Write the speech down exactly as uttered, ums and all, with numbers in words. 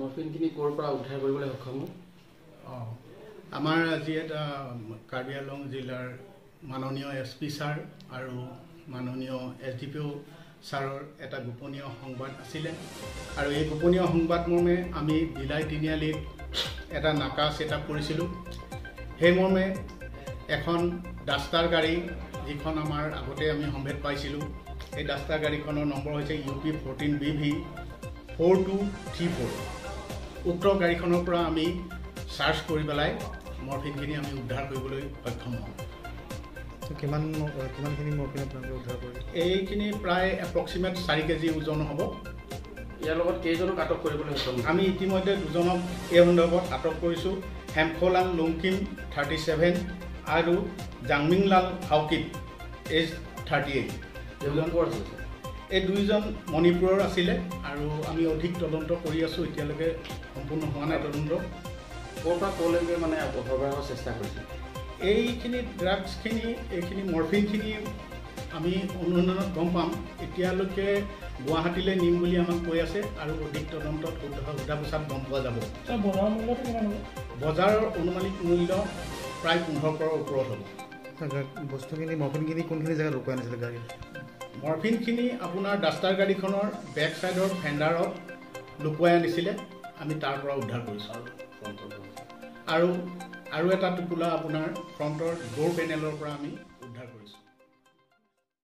মৰফিনখিনি ক'ৰ পৰা উদ্ধাৰ কৰিবলৈ সক্ষম হ'ল? অঁ আমাৰ আজি এটা কাৰ্বি আংলং জিলাৰ মাননীয় এছ পি ছাৰ আৰু মাননীয় এছ ডি পি অ' ছাৰৰ এটা গোপনীয় সংবাদ আছিলে আৰু এই গোপনীয় সংবাদ মৰ্মে আমি বিলাই তিনিআলিত এটা নাকা ছেট আপ কৰিছিলোঁ। সেই মৰ্মে এখন ডাষ্টাৰ গাড়ী যিখন আমাৰ আগতে আমি সম্ভেদ পাইছিলোঁ, এই ডাষ্টাৰ গাড়ীখনৰ নম্বৰ হৈছে U P fourteen B V four two three four. উক্ত গাড়ীখনৰ পৰা আমি চাৰ্চ কৰি পেলাই মৰফিনখিনি আমি উদ্ধাৰ কৰিবলৈ সক্ষম হওঁ। কিমান কিমানখিনি মৰফিন আপোনালোকে উদ্ধাৰ কৰিলে? এইখিনি প্ৰায় এপ্ৰক্সিমেট চাৰি কেজি ওজন হ'ব। ইয়াৰ লগত কেইজনক আটক কৰিবলৈ সক্ষম? আমি ইতিমধ্যে দুজনক এই সন্দৰ্ভত আটক কৰিছোঁ। হেমফলাং লংকিম থাৰ্টি ছেভেন আৰু Jangminglal Haokip age thirty eight. দুজন ক'ৰ আছিল? এই দুইজন মণিপুৰৰ আছিলে আৰু আমি অধিক তদন্ত কৰি আছোঁ। এতিয়ালৈকে সম্পূৰ্ণ হোৱা নাই তদন্ত। ক'ৰ পৰা ক'লৈকে মানে সৰবৰাহৰ চেষ্টা কৰিছে? এইখিনি ড্ৰাগছখিনি এইখিনি মৰফিনখিনি আমি অনুসন্ধানত গম পাম। এতিয়ালৈকে গুৱাহাটীলৈ নিম বুলি আমাক কৈ আছে আৰু অধিক তদন্তত সোধা পোছাত গম পোৱা যাব। বজাৰৰ মূল্যটো কিমান হ'ব? বজাৰৰ অনুমানিক মূল্য প্ৰায় পোন্ধৰ কৰৰ ওপৰত হ'ব। বস্তুখিনি মৰফিনখিনি কোনখিনি জেগাত লুকুৱাই আনিছিলে গাড়ী? মৰফিনখিনি আপোনাৰ ডাষ্টাৰ গাড়ীখনৰ বেক ছাইডৰ ফেণ্ডাৰত লুকুৱাই আনিছিলে। আমি তাৰ পৰা উদ্ধাৰ কৰিছোঁ। আৰু আৰু এটা টোপোলা আপোনাৰ ফ্ৰণ্টৰ ড'ৰ পেনেলৰ পৰা আমি